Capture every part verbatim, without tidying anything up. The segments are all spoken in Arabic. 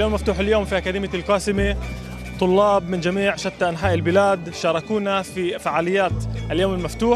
اليوم مفتوح اليوم في أكاديمية القاسمة. طلاب من جميع شتى أنحاء البلاد شاركونا في فعاليات اليوم المفتوح.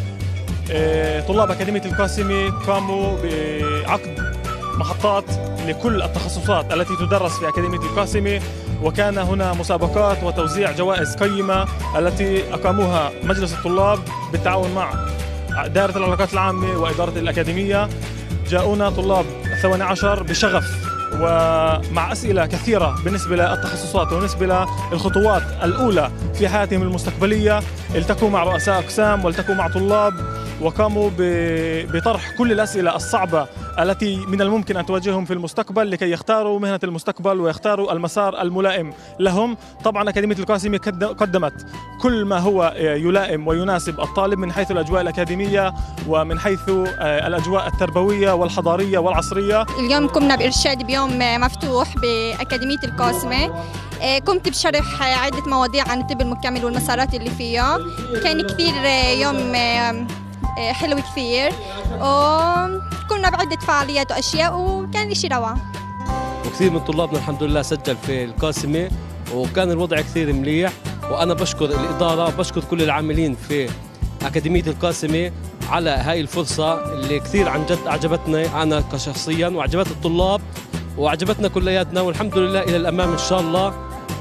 طلاب أكاديمية القاسمة قاموا بعقد محطات لكل التخصصات التي تدرس في أكاديمية القاسمة، وكان هنا مسابقات وتوزيع جوائز قيمة التي أقاموها مجلس الطلاب بالتعاون مع دائرة العلاقات العامة وإدارة الأكاديمية. جاءونا طلاب الثاني عشر بشغف ومع أسئلة كثيرة بالنسبة للتخصصات وبالنسبة للخطوات الأولى في حياتهم المستقبلية. التقوا مع رؤساء أقسام والتقوا مع طلاب وقاموا بطرح كل الأسئلة الصعبة التي من الممكن أن تواجههم في المستقبل لكي يختاروا مهنة المستقبل ويختاروا المسار الملائم لهم. طبعا أكاديمية القاسمة قدمت كل ما هو يلائم ويناسب الطالب من حيث الأجواء الأكاديمية ومن حيث الأجواء التربوية والحضارية والعصرية. اليوم قمنا بإرشاد بيوم مفتوح بأكاديمية القاسمة. قمت بشرح عدة مواضيع عن الطب المكمل والمسارات اللي فيها. كان كثير يوم حلو كثير، وكنا بعدة فعاليات وأشياء وكان إشي روعة. وكثير من طلابنا الحمد لله سجل في القاسمة وكان الوضع كثير مليح. وأنا بشكر الإدارة، بشكر كل العاملين في أكاديمية القاسمة على هاي الفرصة اللي كثير عن جد أعجبتنا أنا كشخصيا وأعجبت الطلاب وأعجبتنا كلياتنا، والحمد لله إلى الأمام إن شاء الله.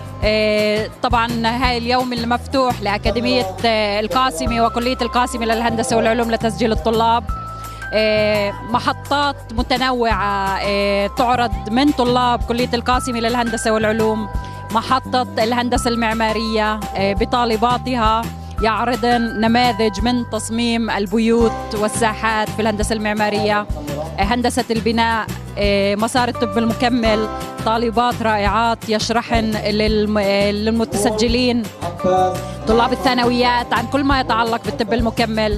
طبعا هاي اليوم المفتوح لأكاديمية القاسمة وكلية القاسمة للهندسة والعلوم لتسجيل الطلاب. محطات متنوعة تعرض من طلاب كلية القاسمة للهندسة والعلوم. محطة الهندسة المعمارية بطالباتها يعرضن نماذج من تصميم البيوت والساحات في الهندسة المعمارية. هندسة البناء، مسار الطب المكمل، طالبات رائعات يشرحن للمتسجلين طلاب الثانويات عن كل ما يتعلق بالطب المكمل،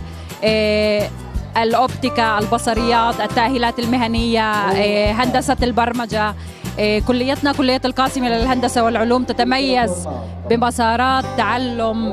الأوبتيكا، البصريات، التأهيلات المهنية، هندسة البرمجة. كليتنا كلية القاسمة للهندسة والعلوم تتميز بمسارات تعلم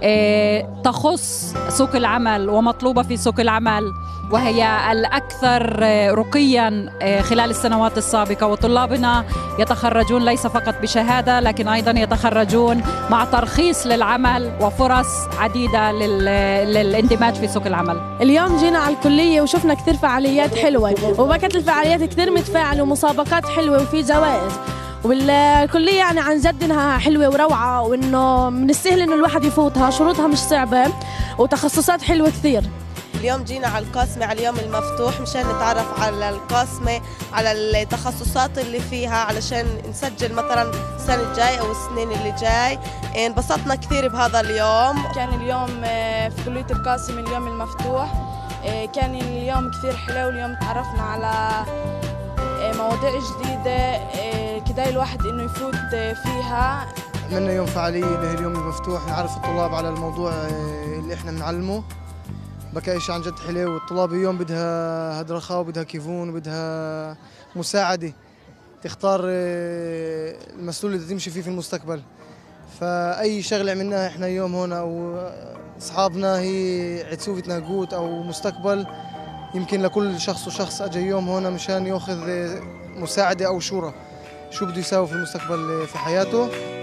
تخص سوق العمل ومطلوبة في سوق العمل، وهي الأكثر رقياً خلال السنوات السابقة. وطلابنا يتخرجون ليس فقط بشهادة لكن أيضاً يتخرجون مع ترخيص للعمل وفرص عديدة للاندماج في سوق العمل. اليوم جينا على الكلية وشفنا كثير فعاليات حلوة، وبكت الفعاليات كثير متفاعلة ومسابقات حلوة وفي جوائز، والكلية يعني عن جد انها حلوة وروعة، وانه من السهل انه الواحد يفوتها، شروطها مش صعبة وتخصصات حلوة كثير. اليوم جينا على القاسمة على اليوم المفتوح مشان نتعرف على القاسمة، على التخصصات اللي فيها علشان نسجل مثلا السنة الجاي أو السنين اللي جاي. انبسطنا كثير بهذا اليوم. كان اليوم في كلية القاسمة اليوم المفتوح، كان اليوم كثير حلو. اليوم تعرفنا على مواضيع جديدة كده الواحد إنه يفوت فيها. عملنا يوم فعالية اللي هي اليوم المفتوح، نعرف الطلاب على الموضوع اللي احنا بنعلمه. بكى شيء عن جد حلو، والطلاب اليوم بدها هدرخاء وبدها كيفون وبدها مساعدة تختار المسلول اللي تمشي فيه في المستقبل. فأي شغلة عملناها احنا اليوم هون أو أصحابنا هي عتسوفة ناقوت أو مستقبل، يمكن لكل شخص وشخص أجى يوم هون مشان يأخذ مساعدة أو شورى شو بده يساوي في المستقبل في حياته.